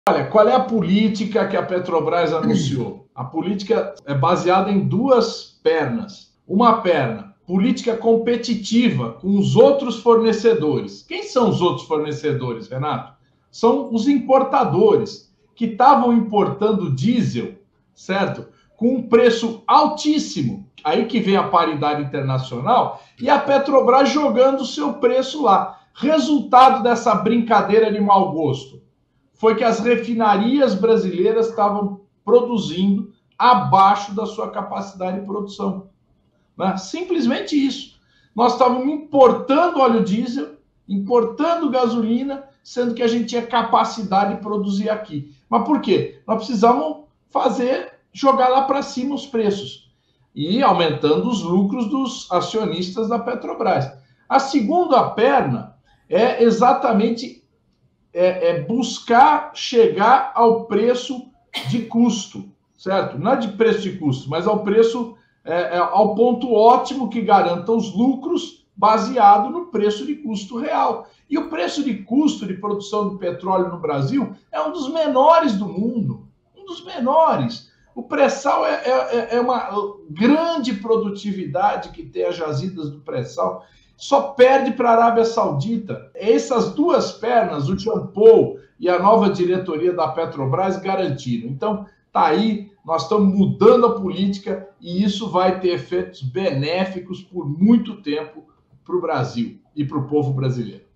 Olha, qual é a política que a Petrobras anunciou? A política é baseada em duas pernas. Uma perna, política competitiva com os outros fornecedores. Quem são os outros fornecedores, Renato? São os importadores, que estavam importando diesel, certo? Com um preço altíssimo. Aí que vem a paridade internacional e a Petrobras jogando o seu preço lá. Resultado dessa brincadeira de mau gosto foi que as refinarias brasileiras estavam produzindo abaixo da sua capacidade de produção. Né? Simplesmente isso. Nós estávamos importando óleo diesel, importando gasolina, sendo que a gente tinha capacidade de produzir aqui. Mas por quê? Nós precisamos jogar lá para cima os preços e aumentando os lucros dos acionistas da Petrobras. A segunda perna é exatamente buscar chegar ao preço de custo, certo? Não é de preço de custo, mas ao preço, ao ponto ótimo que garanta os lucros baseado no preço de custo real. E o preço de custo de produção de petróleo no Brasil é um dos menores do mundo, um dos menores. O pré-sal é uma grande produtividade que tem as jazidas do pré-sal, só perde para a Arábia Saudita. Essas duas pernas, o Jean Paul e a nova diretoria da Petrobras garantiram. Então, tá aí, nós estamos mudando a política e isso vai ter efeitos benéficos por muito tempo para o Brasil e para o povo brasileiro.